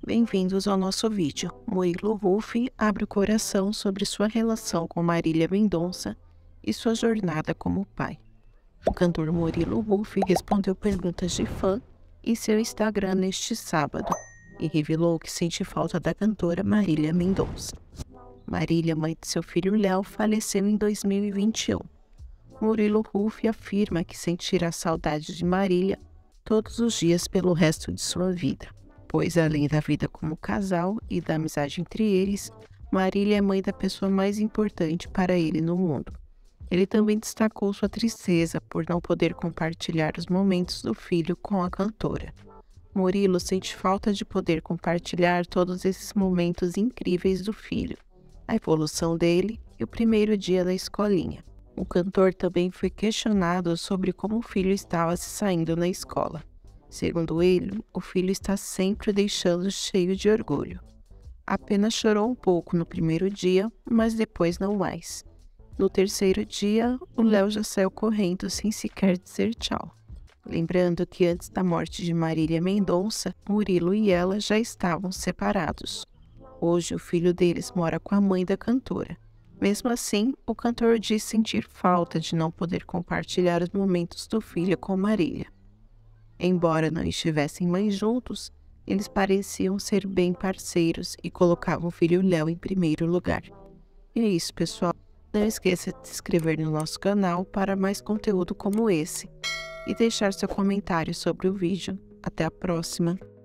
Bem-vindos ao nosso vídeo. Murilo Huff abre o coração sobre sua relação com Marília Mendonça e sua jornada como pai. O cantor Murilo Huff respondeu perguntas de fã em seu Instagram neste sábado e revelou que sente falta da cantora Marília Mendonça. Marília, mãe de seu filho Léo, faleceu em 2021. Murilo Huff afirma que sentirá saudade de Marília todos os dias pelo resto de sua vida, pois além da vida como casal e da amizade entre eles, Marília é mãe da pessoa mais importante para ele no mundo. Ele também destacou sua tristeza por não poder compartilhar os momentos do filho com a cantora. Murilo sente falta de poder compartilhar todos esses momentos incríveis do filho, a evolução dele e o primeiro dia da escolinha. O cantor também foi questionado sobre como o filho estava se saindo na escola. Segundo ele, o filho está sempre o deixando cheio de orgulho. Apenas chorou um pouco no primeiro dia, mas depois não mais. No terceiro dia, o Léo já saiu correndo sem sequer dizer tchau. Lembrando que antes da morte de Marília Mendonça, Murilo e ela já estavam separados. Hoje, o filho deles mora com a mãe da cantora. Mesmo assim, o cantor diz sentir falta de não poder compartilhar os momentos do filho com Marília. Embora não estivessem mais juntos, eles pareciam ser bem parceiros e colocavam o filho Léo em primeiro lugar. E é isso, pessoal. Não esqueça de se inscrever no nosso canal para mais conteúdo como esse e deixar seu comentário sobre o vídeo. Até a próxima!